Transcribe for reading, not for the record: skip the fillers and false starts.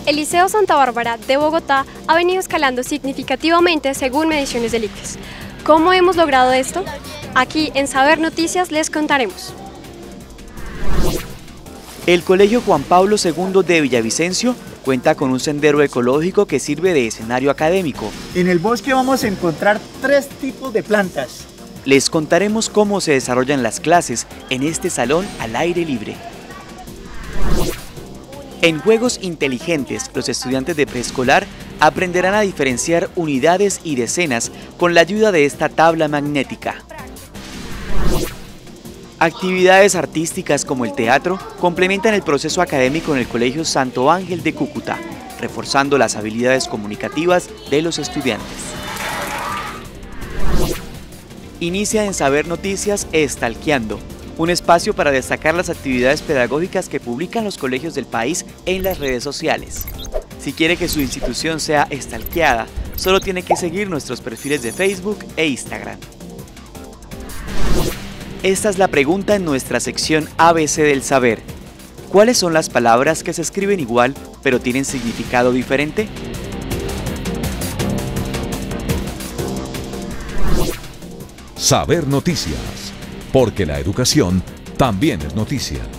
El Liceo Santa Bárbara de Bogotá ha venido escalando significativamente según mediciones del ICFES. ¿Cómo hemos logrado esto? Aquí en Saber Noticias les contaremos. El Colegio Juan Pablo II de Villavicencio cuenta con un sendero ecológico que sirve de escenario académico. En el bosque vamos a encontrar 3 tipos de plantas. Les contaremos cómo se desarrollan las clases en este salón al aire libre. En juegos inteligentes, los estudiantes de preescolar aprenderán a diferenciar unidades y decenas con la ayuda de esta tabla magnética. Actividades artísticas como el teatro complementan el proceso académico en el Colegio Santo Ángel de Cúcuta, reforzando las habilidades comunicativas de los estudiantes. Inicia en Saber Noticias Estalqueando, un espacio para destacar las actividades pedagógicas que publican los colegios del país en las redes sociales. Si quiere que su institución sea estalqueada, solo tiene que seguir nuestros perfiles de Facebook e Instagram. Esta es la pregunta en nuestra sección ABC del Saber. ¿Cuáles son las palabras que se escriben igual pero tienen significado diferente? Saber Noticias, porque la educación también es noticia.